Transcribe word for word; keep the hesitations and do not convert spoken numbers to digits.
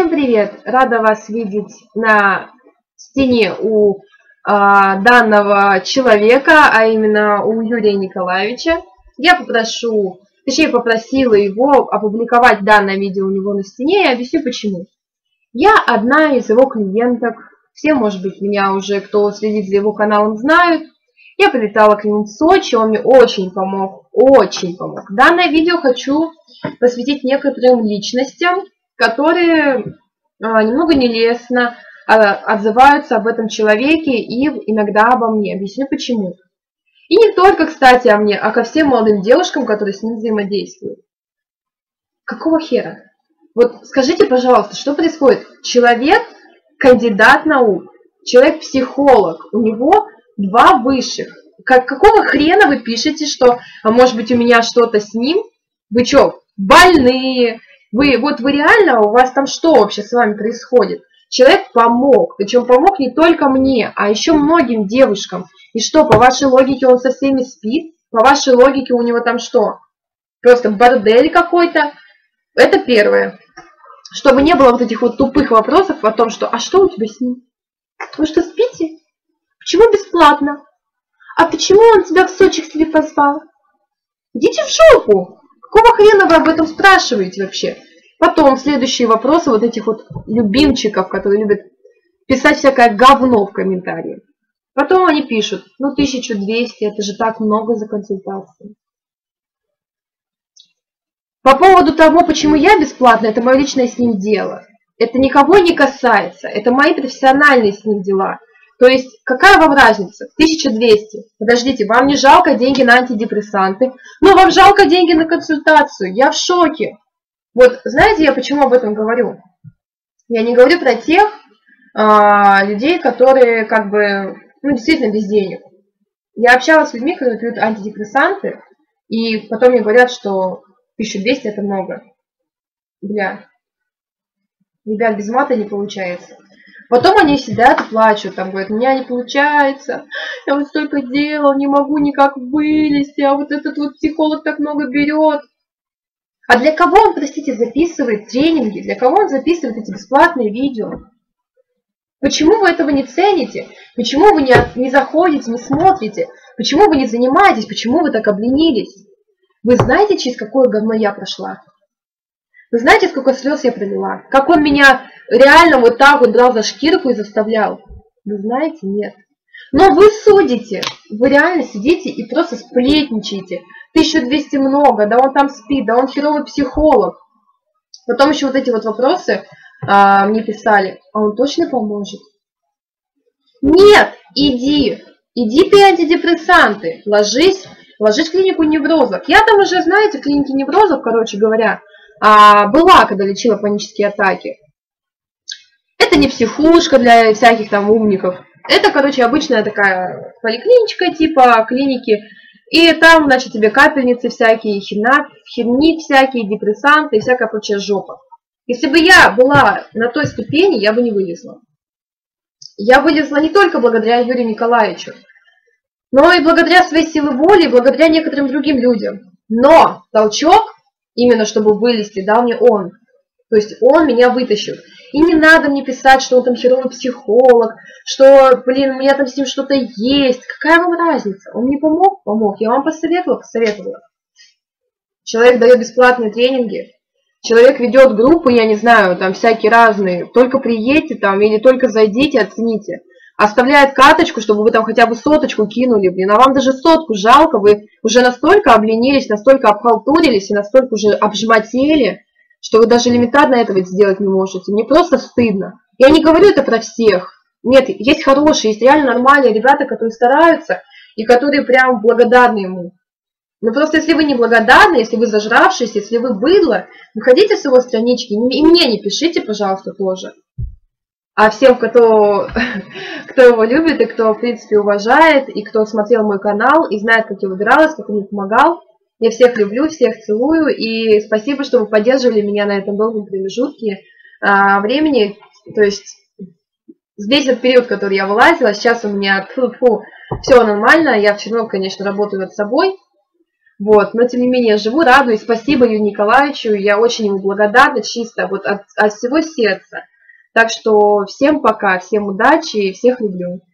Всем привет! Рада вас видеть на стене у а, данного человека, а именно у Юрия Николаевича. Я попрошу, точнее попросила его опубликовать данное видео у него на стене и объясню почему. Я одна из его клиенток, все, может быть, меня уже, кто следит за его каналом, знают. Я прилетала к нему в Сочи, он мне очень помог, очень помог. Данное видео хочу посвятить некоторым личностям, которые а, немного нелестно а, отзываются об этом человеке и иногда обо мне. Объясню почему. И не только, кстати, о мне, а ко всем молодым девушкам, которые с ним взаимодействуют. Какого хера? Вот скажите, пожалуйста, что происходит? Человек кандидат наук, человек-психолог, у него два высших. Как, какого хрена вы пишете, что, а может быть, у меня что-то с ним? Вы что, больные? Вы, вот вы реально, у вас там что вообще с вами происходит? Человек помог, причем помог не только мне, а еще многим девушкам. И что, по вашей логике он со всеми спит? По вашей логике у него там что? Просто бордель какой-то? Это первое. Чтобы не было вот этих вот тупых вопросов о том, что, а что у тебя с ним? Вы что, спите? Почему бесплатно? А почему он тебя в Сочи к себе позвал? Идите в жопу! Какого хрена вы об этом спрашиваете вообще? Потом следующие вопросы вот этих вот любимчиков, которые любят писать всякое говно в комментариях. Потом они пишут, ну тысяча двести, это же так много за консультацию. По поводу того, почему я бесплатно, это мое личное с ним дело. Это никого не касается, это мои профессиональные с ним дела. То есть, какая вам разница? тысяча двести. Подождите, вам не жалко деньги на антидепрессанты, но вам жалко деньги на консультацию. Я в шоке. Вот, знаете, я почему об этом говорю? Я не говорю про тех а, людей, которые, как бы, ну, действительно без денег. Я общалась с людьми, которые пьют антидепрессанты, и потом мне говорят, что тысяча двести это много. Бля. Ребят, без мата не получается. Потом они сидят и плачут, там говорят, у меня не получается, я вот столько делал, не могу никак вылезти, а вот этот вот психолог так много берет. А для кого он, простите, записывает тренинги, для кого он записывает эти бесплатные видео? Почему вы этого не цените? Почему вы не, не заходите, не смотрите? Почему вы не занимаетесь? Почему вы так обленились? Вы знаете, через какое говно я прошла? Вы знаете, сколько слез я пролила? Как он меня реально вот так вот брал за шкирку и заставлял? Вы знаете? Нет. Но вы судите. Вы реально сидите и просто сплетничаете. тысяча двести много, да он там спит, да он херовый психолог. Потом еще вот эти вот вопросы а, мне писали. А он точно поможет? Нет, иди. Иди пей антидепрессанты. Ложись, ложись в клинику неврозов. Я там уже, знаете, в клинике неврозов, короче говоря, А, была, когда лечила панические атаки. Это не психушка для всяких там умников. Это, короче, обычная такая поликлиничка типа клиники. И там, значит, тебе капельницы всякие, херна, херни всякие, депрессанты и всякая прочая жопа. Если бы я была на той ступени, я бы не вылезла. Я вылезла не только благодаря Юрию Николаевичу, но и благодаря своей силе воли, и благодаря некоторым другим людям. Но толчок, именно чтобы вылезти, дал мне он. То есть он меня вытащил. И не надо мне писать, что он там херовый психолог, что, блин, у меня там с ним что-то есть. Какая вам разница? Он мне помог? Помог. Я вам посоветовала? Посоветовала. Человек дает бесплатные тренинги. Человек ведет группы, я не знаю, там всякие разные. Только приедьте там или только зайдите, оцените. Оставляет карточку, чтобы вы там хотя бы соточку кинули, блин, а вам даже сотку жалко, вы уже настолько обленились, настолько обхалтурились и настолько уже обжмотели, что вы даже элементарно этого сделать не можете. Мне просто стыдно. Я не говорю это про всех. Нет, есть хорошие, есть реально нормальные ребята, которые стараются и которые прям благодарны ему. Но просто если вы не благодарны, если вы зажравшись, если вы быдло, выходите с его странички и мне не пишите, пожалуйста, тоже. А всем, кто, кто его любит и кто, в принципе, уважает, и кто смотрел мой канал и знает, как я выбиралась, как он мне помогал, я всех люблю, всех целую, и спасибо, что вы поддерживали меня на этом долгом промежутке а, времени. То есть здесь этот период, который я вылазила, сейчас у меня фу-фу, все нормально, я все равно, конечно, работаю над собой, Вот, но тем не менее живу, радуюсь. Спасибо Юрию Николаевичу, я очень ему благодарна, чисто, вот от, от всего сердца. Так что всем пока, всем удачи и всех люблю.